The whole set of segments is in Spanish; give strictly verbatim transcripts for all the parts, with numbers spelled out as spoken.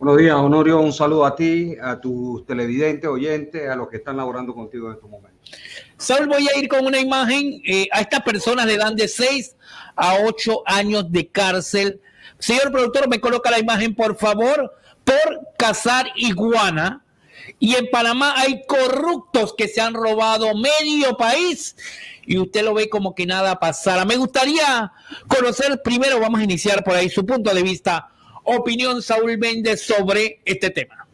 Buenos días, Honorio. Un saludo a ti, a tus televidentes, oyentes, a los que están laborando contigo en estos momentos. Saúl, voy a ir con una imagen. Eh, a estas personas le dan de seis a ocho años de cárcel. Señor productor, me coloca la imagen, por favor, por cazar iguana. Y en Panamá hay corruptos que se han robado medio país y usted lo ve como que nada pasara. Me gustaría conocer primero, vamos a iniciar por ahí, su punto de vista, opinión, Saúl Méndez, sobre este tema.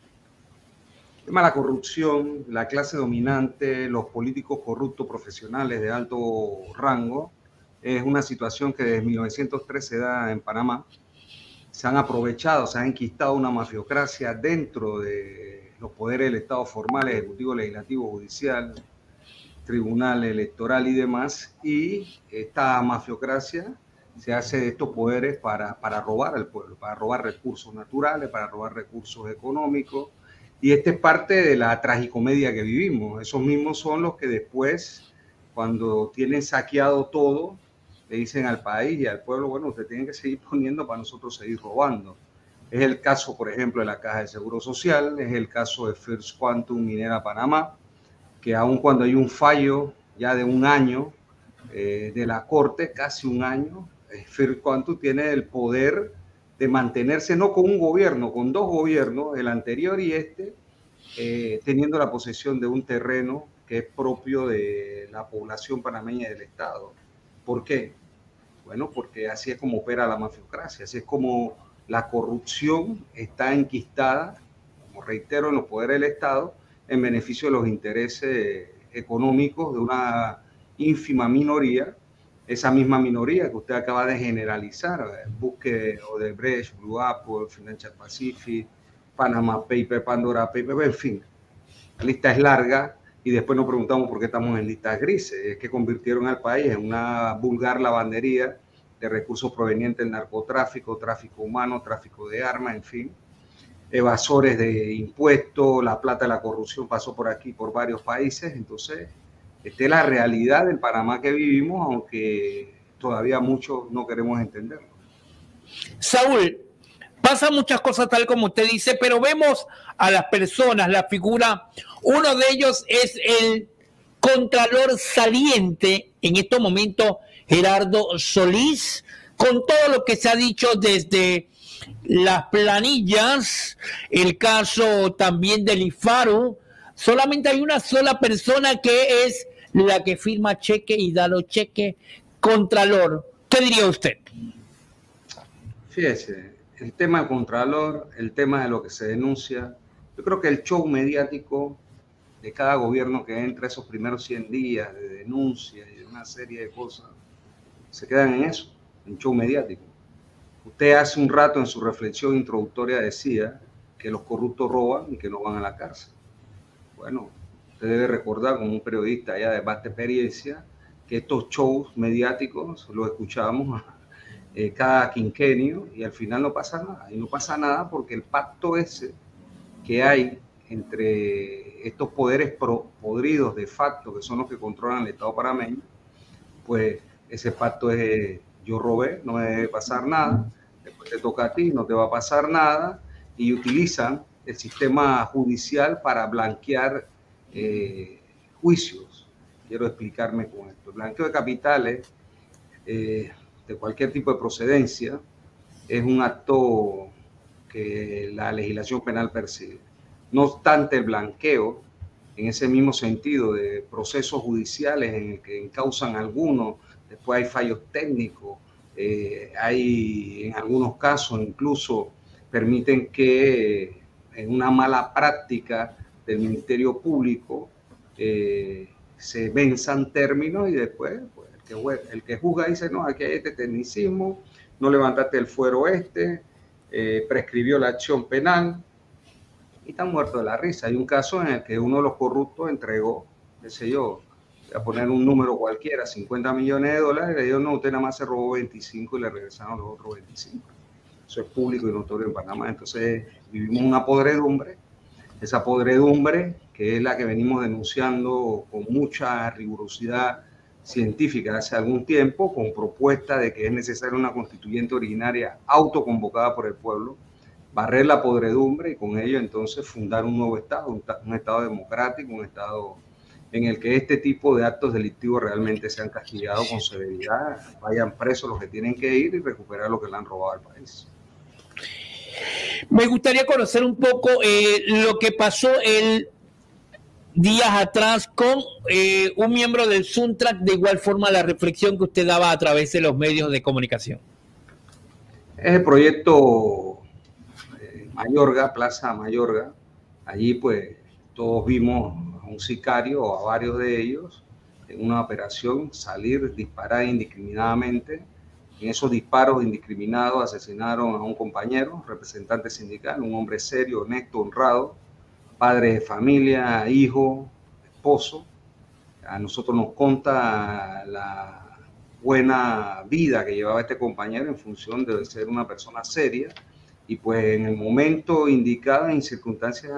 El tema de la corrupción, la clase dominante, los políticos corruptos profesionales de alto rango, es una situación que desde mil novecientos tres se da en Panamá. Se han aprovechado, se ha enquistado una mafiocracia dentro de los poderes del Estado formales, ejecutivo, legislativo, judicial, tribunal electoral y demás, y esta mafiocracia se hace de estos poderes para, para robar al pueblo, para robar recursos naturales, para robar recursos económicos, y esta es parte de la tragicomedia que vivimos. Esos mismos son los que después, cuando tienen saqueado todo, le dicen al país y al pueblo, bueno, usted tiene que seguir poniendo para nosotros seguir robando. Es el caso, por ejemplo, de la Caja de Seguro Social, es el caso de First Quantum Minera Panamá, que aun cuando hay un fallo ya de un año eh, de la Corte, casi un año, eh, First Quantum tiene el poder de mantenerse no con un gobierno, con dos gobiernos, el anterior y este, eh, teniendo la posesión de un terreno que es propio de la población panameña y del Estado. ¿Por qué? Bueno, porque así es como opera la mafiocracia, así es como la corrupción está enquistada, como reitero, en los poderes del Estado, en beneficio de los intereses económicos de una ínfima minoría, esa misma minoría que usted acaba de generalizar, busque Odebrecht, Blue Apple, Financial Pacific, Panama Paper, Pandora Paper, en fin, la lista es larga. Y después nos preguntamos por qué estamos en listas grises. Es que convirtieron al país en una vulgar lavandería de recursos provenientes del narcotráfico, tráfico humano, tráfico de armas, en fin. Evasores de impuestos, la plata de la corrupción pasó por aquí, por varios países. Entonces, esta es la realidad del Panamá que vivimos, aunque todavía muchos no queremos entenderlo. Saúl, pasan muchas cosas tal como usted dice, pero vemos a las personas, la figura. Uno de ellos es el contralor saliente en estos momentos, Gerardo Solís, con todo lo que se ha dicho desde las planillas, el caso también del IFARU. Solamente hay una sola persona que es la que firma cheque y da los cheques, contralor. ¿Qué diría usted? Fíjese, el tema del contralor, el tema de lo que se denuncia, yo creo que el show mediático de cada gobierno que entra esos primeros cien días de denuncia y de una serie de cosas, se quedan en eso, en show mediático. Usted hace un rato en su reflexión introductoria decía que los corruptos roban y que no van a la cárcel. Bueno, usted debe recordar como un periodista ya de vasta experiencia que estos shows mediáticos los escuchamos eh, cada quinquenio y al final no pasa nada. Y no pasa nada porque el pacto ese que hay entre estos poderes pro, podridos de facto, que son los que controlan el Estado panameño, pues ese pacto es eh, yo robé, no me debe pasar nada, después te toca a ti, no te va a pasar nada, y utilizan el sistema judicial para blanquear eh, juicios. Quiero explicarme con esto. El blanqueo de capitales eh, de cualquier tipo de procedencia es un acto que la legislación penal persigue. No obstante, el blanqueo, en ese mismo sentido de procesos judiciales en el que encausan algunos, después hay fallos técnicos, eh, hay en algunos casos incluso permiten que eh, en una mala práctica del Ministerio Público eh, se venzan términos y después pues, el, que, el que juzga dice, no, aquí hay este tecnicismo, no levantaste el fuero este, eh, prescribió la acción penal, y están muertos de la risa. Hay un caso en el que uno de los corruptos entregó, qué sé yo, voy a poner un número cualquiera, cincuenta millones de dólares, y le dijeron, no, usted nada más se robó veinticinco y le regresaron los otros veinticinco. Eso es público y notorio en Panamá. Entonces vivimos una podredumbre, esa podredumbre que es la que venimos denunciando con mucha rigurosidad científica hace algún tiempo, con propuesta de que es necesaria una constituyente originaria autoconvocada por el pueblo, barrer la podredumbre y con ello entonces fundar un nuevo Estado, un, un Estado democrático, un Estado en el que este tipo de actos delictivos realmente sean castigados con severidad, vayan presos los que tienen que ir y recuperar lo que le han robado al país. Me gustaría conocer un poco eh, lo que pasó el días atrás con eh, un miembro del Suntrack, de igual forma la reflexión que usted daba a través de los medios de comunicación. Es el proyecto eh, Mayorga, Plaza Mayorga. Allí pues todos vimos a un sicario o a varios de ellos en una operación salir, disparar indiscriminadamente. En esos disparos indiscriminados asesinaron a un compañero, representante sindical, un hombre serio, honesto, honrado, padre de familia, hijo, esposo. A nosotros nos conta la buena vida que llevaba este compañero en función de ser una persona seria y pues en el momento indicado, en circunstancias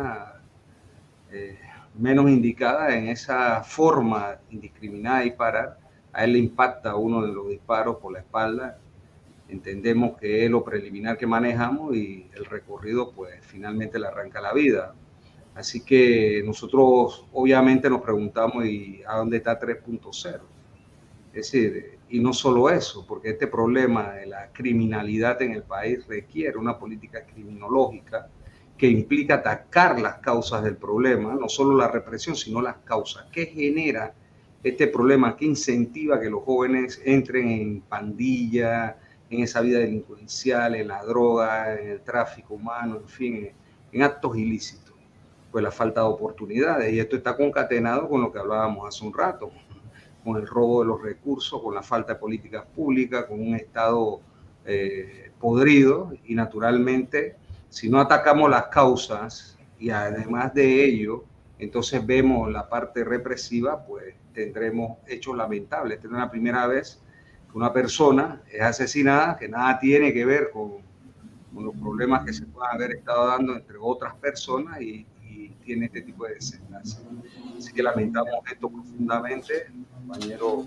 eh, menos indicadas, en esa forma indiscriminada de disparar, a él le impacta uno de los disparos por la espalda. Entendemos que es lo preliminar que manejamos y el recorrido pues finalmente le arranca la vida. Así que nosotros obviamente nos preguntamos, ¿y a dónde está tres punto cero? Es decir, y no solo eso, porque este problema de la criminalidad en el país requiere una política criminológica que implica atacar las causas del problema, no solo la represión, sino las causas. ¿Qué genera este problema? ¿Qué incentiva que los jóvenes entren en pandilla, en esa vida delincuencial, en la droga, en el tráfico humano, en fin, en actos ilícitos? Pues la falta de oportunidades, y esto está concatenado con lo que hablábamos hace un rato, con el robo de los recursos, con la falta de políticas públicas, con un Estado eh, podrido, y naturalmente, si no atacamos las causas, y además de ello, entonces vemos la parte represiva, pues tendremos hechos lamentables. Esta es la primera vez que una persona es asesinada, que nada tiene que ver con, con los problemas que se puedan haber estado dando entre otras personas, y tiene este tipo de desenlace. Así que lamentamos esto profundamente. El compañero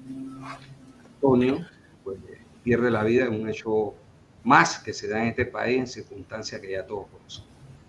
Antonio pues, pierde la vida en un hecho más que se da en este país en circunstancias que ya todos conocemos.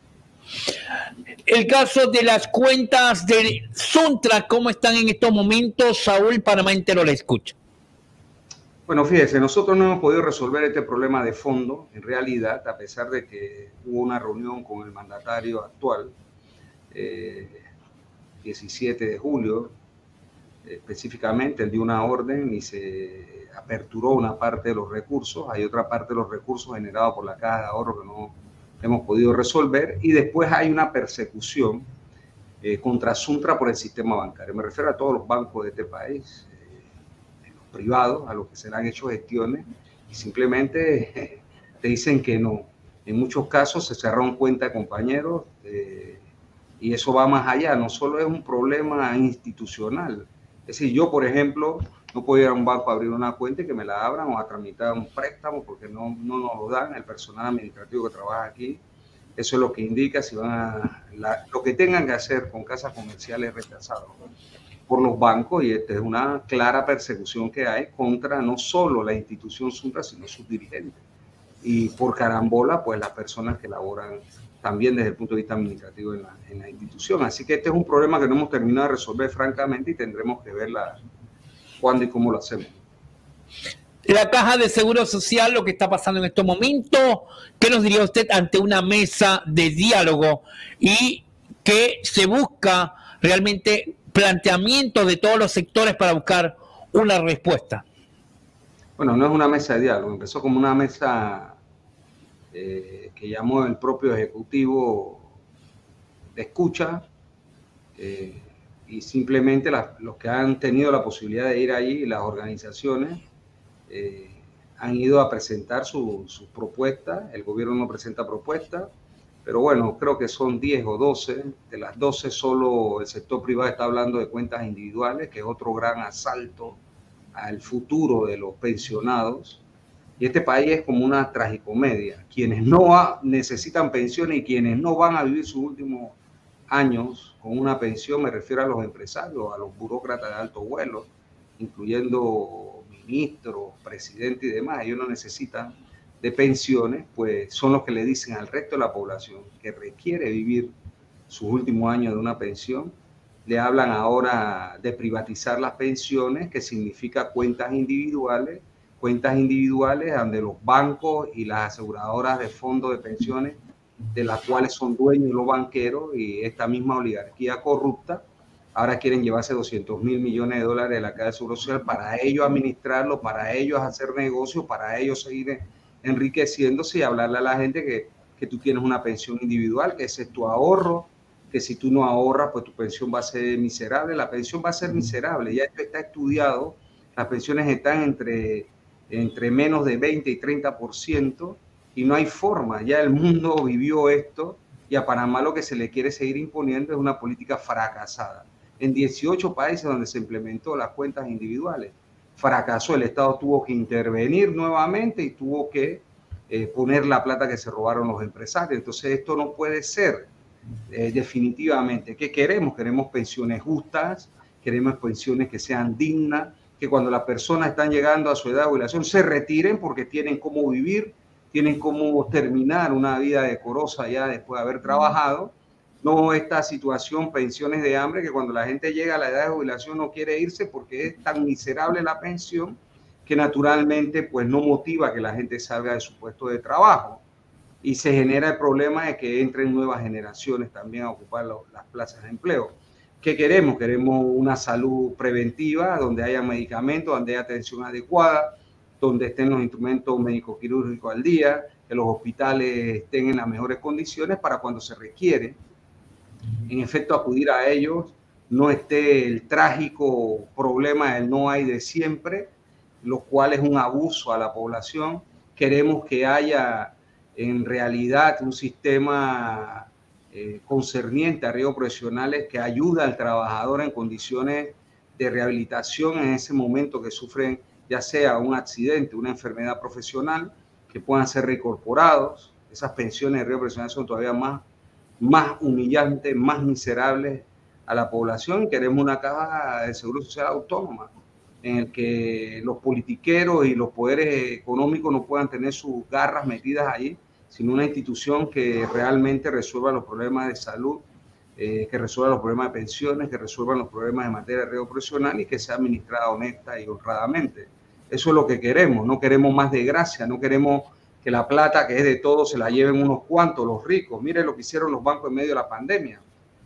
El caso de las cuentas de Suntrack, ¿cómo están en estos momentos? Saúl, Panamá entero la escucha. Bueno, fíjese, nosotros no hemos podido resolver este problema de fondo, en realidad, a pesar de que hubo una reunión con el mandatario actual, Eh, diecisiete de julio, eh, específicamente, él dio una orden y se aperturó una parte de los recursos. Hay otra parte de los recursos generados por la Caja de Ahorro que no hemos podido resolver, y después hay una persecución eh, contra Suntra por el sistema bancario. Me refiero a todos los bancos de este país, eh, los privados, a los que se le han hecho gestiones y simplemente eh, te dicen que no. En muchos casos se cerraron cuentas de compañeros, eh, y eso va más allá, no solo es un problema institucional. Es decir, yo, por ejemplo, no puedo ir a un banco a abrir una cuenta y que me la abran o a tramitar un préstamo porque no, no nos lo dan el personal administrativo que trabaja aquí. Eso es lo que indica si van a... La, lo que tengan que hacer con casas comerciales rechazadas por los bancos, y esta es una clara persecución que hay contra no solo la institución Suntra, sino sus dirigentes. Y por carambola, pues las personas que laboran también desde el punto de vista administrativo en la, en la institución. Así que este es un problema que no hemos terminado de resolver francamente, y tendremos que ver la, cuándo y cómo lo hacemos. La Caja de Seguro Social, lo que está pasando en estos momentos, ¿qué nos diría usted ante una mesa de diálogo y que se busca realmente planteamiento de todos los sectores para buscar una respuesta? Bueno, no es una mesa de diálogo, empezó como una mesa Eh, que llamó el propio Ejecutivo de escucha, eh, y simplemente las, los que han tenido la posibilidad de ir allí, las organizaciones, eh, han ido a presentar sus su propuestas. El gobierno no presenta propuestas, pero bueno, creo que son diez o doce. De las doce, solo el sector privado está hablando de cuentas individuales, que es otro gran asalto al futuro de los pensionados. Y este país es como una tragicomedia. Quienes no ha, necesitan pensiones y quienes no van a vivir sus últimos años con una pensión, me refiero a los empresarios, a los burócratas de alto vuelo, incluyendo ministros, presidentes y demás. Ellos no necesitan de pensiones, pues son los que le dicen al resto de la población que requiere vivir sus últimos años de una pensión. Le hablan ahora de privatizar las pensiones, que significa cuentas individuales, cuentas individuales donde los bancos y las aseguradoras de fondos de pensiones, de las cuales son dueños los banqueros y esta misma oligarquía corrupta, ahora quieren llevarse doscientos mil millones de dólares de la Caja de Seguro Social para ellos administrarlo, para ellos hacer negocios, para ellos seguir enriqueciéndose y hablarle a la gente que, que tú tienes una pensión individual, que ese es tu ahorro, que si tú no ahorras, pues tu pensión va a ser miserable. La pensión va a ser miserable, ya esto está estudiado, las pensiones están entre, entre menos de veinte y treinta por ciento y no hay forma, ya el mundo vivió esto y a Panamá lo que se le quiere seguir imponiendo es una política fracasada. En dieciocho países donde se implementó las cuentas individuales, fracasó, el Estado tuvo que intervenir nuevamente y tuvo que eh, poner la plata que se robaron los empresarios. Entonces esto no puede ser eh, definitivamente. ¿Qué queremos? Queremos pensiones justas, queremos pensiones que sean dignas, que cuando las personas están llegando a su edad de jubilación se retiren porque tienen cómo vivir, tienen cómo terminar una vida decorosa ya después de haber trabajado. No esta situación, pensiones de hambre, que cuando la gente llega a la edad de jubilación no quiere irse porque es tan miserable la pensión que naturalmente pues no motiva que la gente salga de su puesto de trabajo. Y se genera el problema de que entren nuevas generaciones también a ocupar lo, las plazas de empleo. ¿Qué queremos? Queremos una salud preventiva, donde haya medicamentos, donde haya atención adecuada, donde estén los instrumentos médico-quirúrgicos al día, que los hospitales estén en las mejores condiciones para cuando se requiere, en efecto, acudir a ellos, no esté el trágico problema del no hay de siempre, lo cual es un abuso a la población. Queremos que haya en realidad un sistema eh, concerniente a riesgos profesionales que ayuda al trabajador en condiciones de rehabilitación en ese momento que sufren ya sea un accidente, una enfermedad profesional, que puedan ser reincorporados. Esas pensiones de riesgo profesional son todavía más más humillantes, más miserables a la población. Queremos una caja de seguro social autónoma en el que los politiqueros y los poderes económicos no puedan tener sus garras metidas ahí, sino una institución que realmente resuelva los problemas de salud, eh, que resuelva los problemas de pensiones, que resuelva los problemas de materia de riesgo profesional y que sea administrada honesta y honradamente. Eso es lo que queremos. No queremos más desgracia, no queremos que la plata que es de todos se la lleven unos cuantos, los ricos. Miren lo que hicieron los bancos en medio de la pandemia.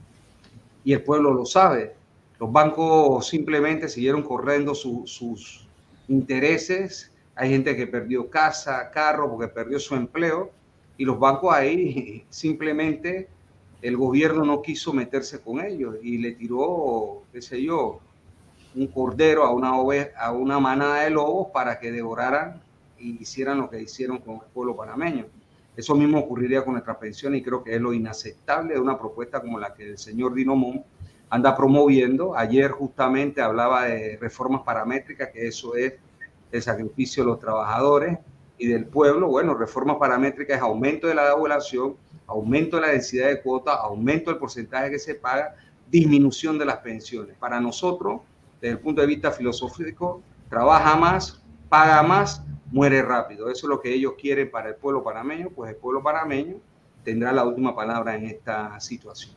Y el pueblo lo sabe. Los bancos simplemente siguieron corriendo su, sus intereses. Hay gente que perdió casa, carro, porque perdió su empleo. Y los bancos ahí simplemente el gobierno no quiso meterse con ellos y le tiró, qué sé yo, un cordero a una, oveja, a una manada de lobos para que devoraran y hicieran lo que hicieron con el pueblo panameño. Eso mismo ocurriría con nuestra pensión y creo que es lo inaceptable de una propuesta como la que el señor Dino Mon anda promoviendo. Ayer justamente hablaba de reformas paramétricas, que eso es el sacrificio de los trabajadores y del pueblo. Bueno, reformas paramétricas es aumento de la edad de jubilación, aumento de la densidad de cuota, aumento del porcentaje que se paga, disminución de las pensiones. Para nosotros, desde el punto de vista filosófico, trabaja más, paga más, muere rápido. Eso es lo que ellos quieren para el pueblo panameño, pues el pueblo panameño tendrá la última palabra en esta situación.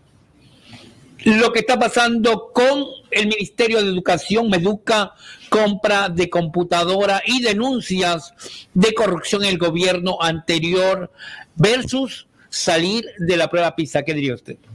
Lo que está pasando con el Ministerio de Educación, Meduca, compra de computadora y denuncias de corrupción en el gobierno anterior versus salir de la prueba PISA. ¿Qué diría usted?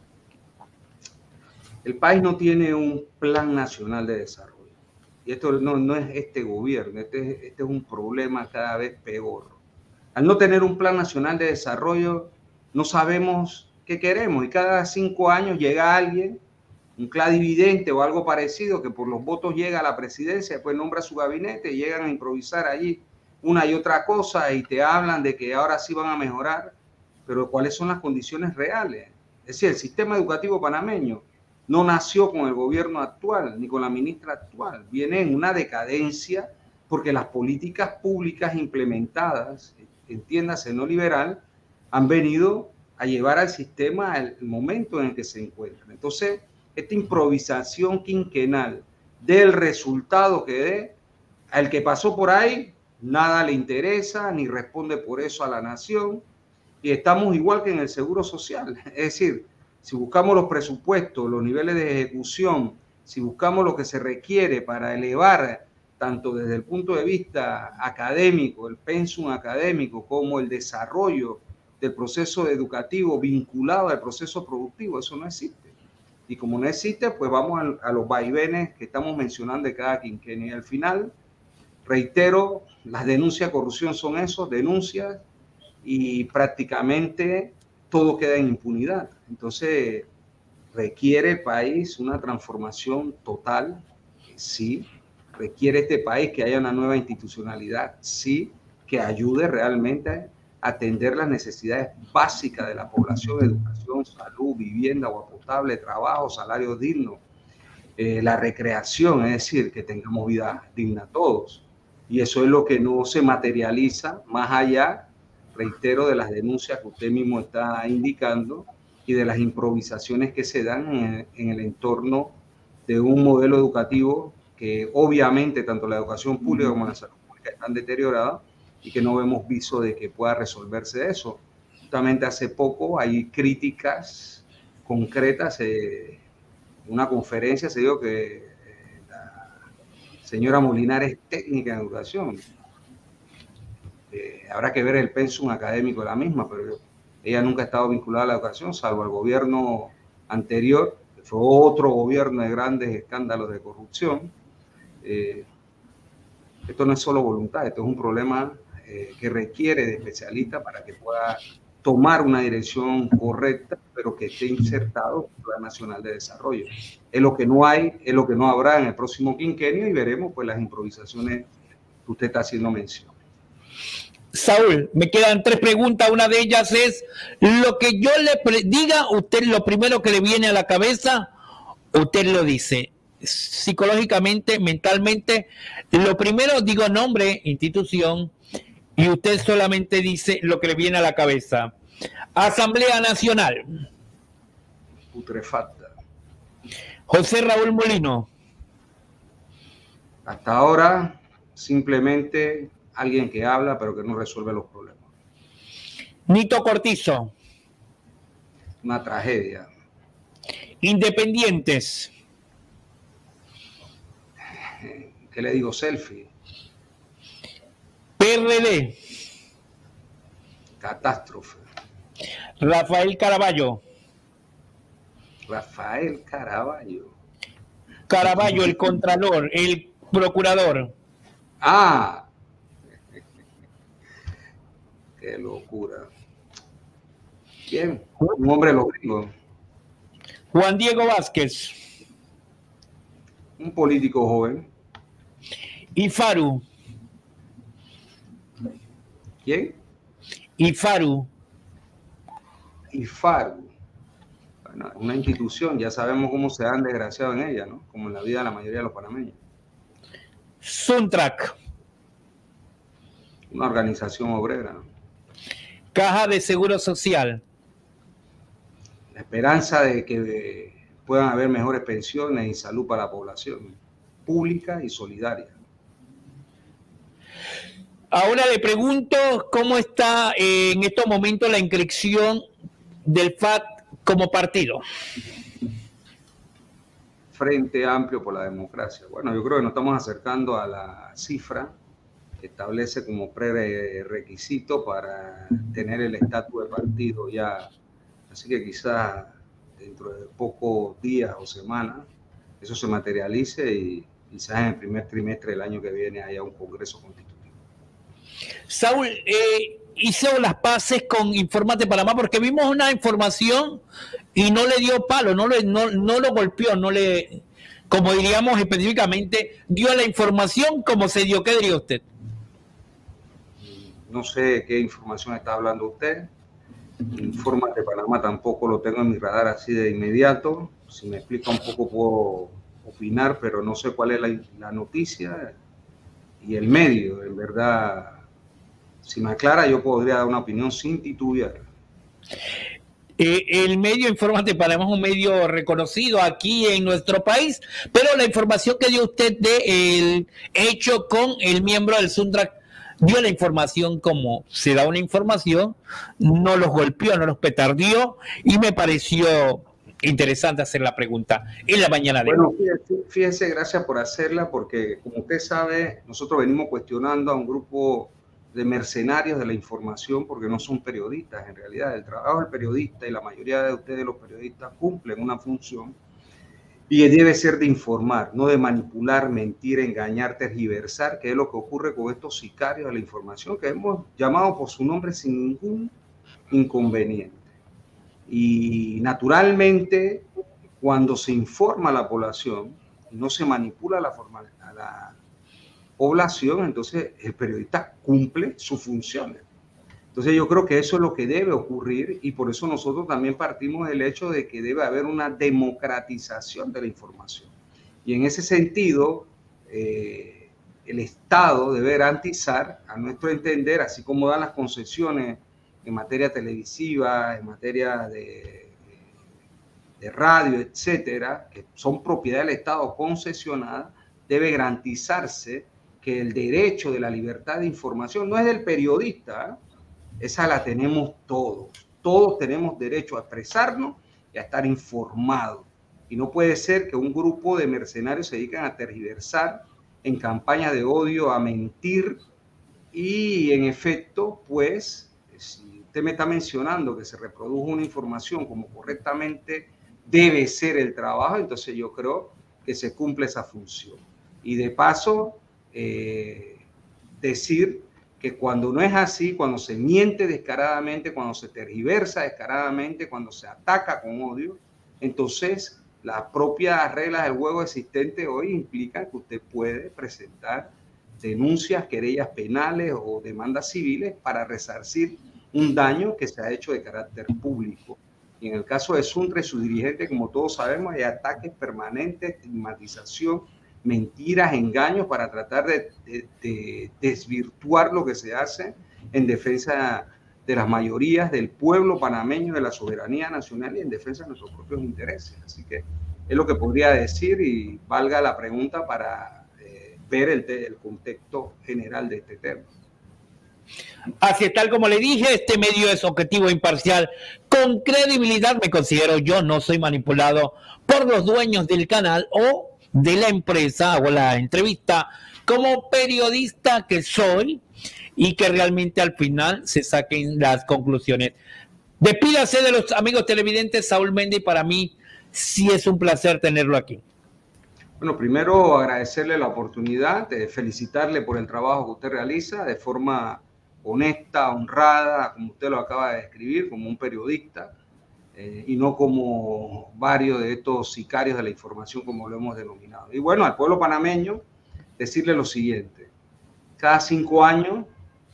El país no tiene un plan nacional de desarrollo. Y esto no, no es este gobierno, este, este es un problema cada vez peor. Al no tener un plan nacional de desarrollo, no sabemos qué queremos y cada cinco años llega alguien, un clarividente o algo parecido, que por los votos llega a la presidencia, después nombra su gabinete y llegan a improvisar allí una y otra cosa y te hablan de que ahora sí van a mejorar, pero ¿cuáles son las condiciones reales? Es decir, el sistema educativo panameño no nació con el gobierno actual ni con la ministra actual, viene en una decadencia porque las políticas públicas implementadas, entiéndase no liberal, han venido a llevar al sistema al momento en el que se encuentra. Entonces, esta improvisación quinquenal del resultado que dé, al que pasó por ahí nada le interesa, ni responde por eso a la nación, y estamos igual que en el Seguro Social. Es decir, si buscamos los presupuestos, los niveles de ejecución, si buscamos lo que se requiere para elevar, tanto desde el punto de vista académico, el pensum académico, como el desarrollo del proceso educativo vinculado al proceso productivo, eso no existe. Y como no existe, pues vamos a, a los vaivenes que estamos mencionando de cada quinquenio. Y al final, reitero, las denuncias de corrupción son eso, denuncias, y prácticamente todo queda en impunidad. Entonces, requiere el país una transformación total, sí. Requiere este país que haya una nueva institucionalidad, sí, que ayude realmente a atender las necesidades básicas de la población: educación, salud, vivienda, agua potable, trabajo, salarios dignos, eh, la recreación, es decir, que tengamos vida digna todos. Y eso es lo que no se materializa más allá, reitero, de las denuncias que usted mismo está indicando y de las improvisaciones que se dan en, en el entorno de un modelo educativo que obviamente tanto la educación pública como la salud pública están deterioradas y que no vemos viso de que pueda resolverse eso. Justamente hace poco hay críticas concretas, eh, en una conferencia se dijo que eh, la señora Molinar es técnica en educación. Eh, habrá que ver el pensum académico de la misma, pero ella nunca ha estado vinculada a la educación, salvo al gobierno anterior, que fue otro gobierno de grandes escándalos de corrupción. Eh, esto no es solo voluntad, esto es un problema eh, que requiere de especialistas para que pueda tomar una dirección correcta, pero que esté insertado en el Plan Nacional de Desarrollo. Es lo que no hay, es lo que no habrá en el próximo quinquenio, y veremos pues las improvisaciones que usted está haciendo mención. Saúl, me quedan tres preguntas. Una de ellas es, lo que yo le diga, usted lo primero que le viene a la cabeza, usted lo dice. Psicológicamente, mentalmente, lo primero digo nombre, institución, y usted solamente dice lo que le viene a la cabeza. Asamblea Nacional. Putrefacta. José Raúl Molino. Hasta ahora, simplemente alguien que habla, pero que no resuelve los problemas. Nito Cortizo. Una tragedia. Independientes. ¿Qué le digo? Selfie. P R D. Catástrofe. Rafael Caraballo. Rafael Caraballo. Caraballo, el contralor, el procurador. Ah, qué locura. Bien, un hombre lógico. Juan Diego Vázquez. Un político joven. Y Faru. ¿Quién? Y Faru. Y Faru. Bueno, una institución, ya sabemos cómo se han desgraciado en ella, ¿no? Como en la vida de la mayoría de los panameños. Suntrack. Una organización obrera, ¿no? Caja de Seguro Social. La esperanza de que puedan haber mejores pensiones y salud para la población, pública y solidaria. Ahora le pregunto cómo está eh, en estos momentos la inscripción del F A T como partido. Frente Amplio por la Democracia. Bueno, yo creo que nos estamos acercando a la cifra que establece como prerequisito para tener el estatus de partido ya. Así que quizás dentro de pocos días o semanas eso se materialice y quizás en el primer trimestre del año que viene haya un congreso constitutivo. Saúl, eh, hizo las paces con Informate Panamá porque vimos una información y no le dio palo, no, le, no, no lo golpeó, no le, como diríamos específicamente, dio la información como se dio. ¿Qué diría usted? No sé qué información está hablando usted. Informate Panamá tampoco lo tengo en mi radar así de inmediato. Si me explica un poco puedo opinar, pero no sé cuál es la, la noticia y el medio. En verdad, si me aclara, yo podría dar una opinión sin titubear. Eh, el medio Informate Panamá es un medio reconocido aquí en nuestro país, pero la información que dio usted del hecho con el miembro del Suntrack dio la información como se da una información, no los golpeó, no los petardió, y me pareció interesante hacer la pregunta en la mañana de bueno, hoy. Fíjese, fíjese, gracias por hacerla, porque como usted sabe, nosotros venimos cuestionando a un grupo de mercenarios de la información, porque no son periodistas en realidad. El trabajo del periodista, y la mayoría de ustedes los periodistas cumplen una función, y debe ser de informar, no de manipular, mentir, engañar, tergiversar, que es lo que ocurre con estos sicarios de la información, que hemos llamado por su nombre sin ningún inconveniente. Y naturalmente, cuando se informa a la población y no se manipula a la, forma, a la población, entonces el periodista cumple sus funciones. Entonces yo creo que eso es lo que debe ocurrir, y por eso nosotros también partimos del hecho de que debe haber una democratización de la información. Y en ese sentido, eh, el Estado debe garantizar, a nuestro entender, así como dan las concesiones en materia televisiva, en materia de, de radio, etcétera, que son propiedad del Estado concesionadas, debe garantizarse que el derecho de la libertad de información no es del periodista, ¿eh? Esa la tenemos todos. Todos tenemos derecho a expresarnos y a estar informados. Y no puede ser que un grupo de mercenarios se dediquen a tergiversar en campañas de odio, a mentir, y en efecto, pues, si usted me está mencionando que se reprodujo una información como correctamente debe ser el trabajo, entonces yo creo que se cumple esa función. Y de paso, eh, decir que cuando no es así, cuando se miente descaradamente, cuando se tergiversa descaradamente, cuando se ataca con odio, entonces las propias reglas del juego existentes hoy implican que usted puede presentar denuncias, querellas penales o demandas civiles para resarcir un daño que se ha hecho de carácter público. Y en el caso de Suntra y sus dirigentes, como todos sabemos, hay ataques permanentes, estigmatización, mentiras, engaños para tratar de, de, de desvirtuar lo que se hace en defensa de las mayorías del pueblo panameño, de la soberanía nacional y en defensa de nuestros propios intereses. Así que es lo que podría decir, y valga la pregunta para eh, ver el, el contexto general de este tema. Así es, tal como le dije, este medio es objetivo e imparcial. Con credibilidad me considero yo, no soy manipulado por los dueños del canal o de la empresa. Hago la entrevista como periodista que soy y que realmente al final se saquen las conclusiones. Despídase de los amigos televidentes, Saúl Méndez, para mí sí es un placer tenerlo aquí. Bueno, primero agradecerle la oportunidad, de felicitarle por el trabajo que usted realiza de forma honesta, honrada, como usted lo acaba de describir, como un periodista, eh, y no como varios de estos sicarios de la información, como lo hemos denominado. Y bueno, al pueblo panameño, decirle lo siguiente: cada cinco años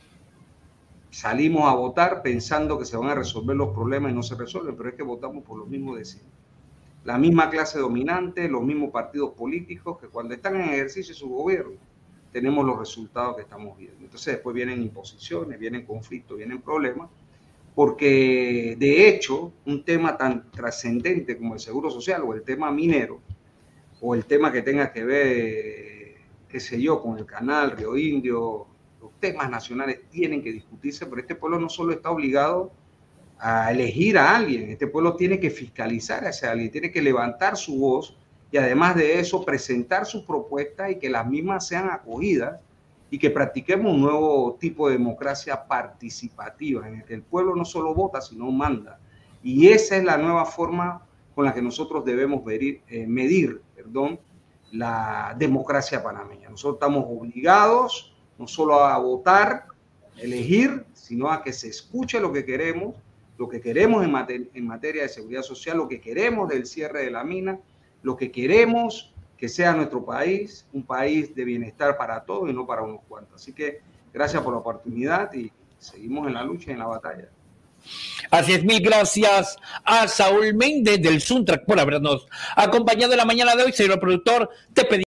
salimos a votar pensando que se van a resolver los problemas y no se resuelven, pero es que votamos por los mismos de siempre. La misma clase dominante, los mismos partidos políticos que cuando están en ejercicio su gobierno, tenemos los resultados que estamos viendo. Entonces después vienen imposiciones, vienen conflictos, vienen problemas, porque de hecho un tema tan trascendente como el seguro social o el tema minero o el tema que tenga que ver, qué sé yo, con el canal, Río Indio, los temas nacionales tienen que discutirse, pero este pueblo no solo está obligado a elegir a alguien, este pueblo tiene que fiscalizar a ese alguien, tiene que levantar su voz y además de eso presentar sus propuestas y que las mismas sean acogidas y que practiquemos un nuevo tipo de democracia participativa en el que el pueblo no solo vota sino manda, y esa es la nueva forma con la que nosotros debemos medir, eh, medir perdón, la democracia panameña. Nosotros estamos obligados no solo a votar, elegir, sino a que se escuche lo que queremos, lo que queremos en, mater en materia de seguridad social, lo que queremos del cierre de la mina, lo que queremos que sea nuestro país, un país de bienestar para todos y no para unos cuantos. Así que gracias por la oportunidad y seguimos en la lucha y en la batalla. Así es, mil gracias a Saúl Méndez del Suntrack por habernos acompañado en la mañana de hoy. Señor productor, te pedimos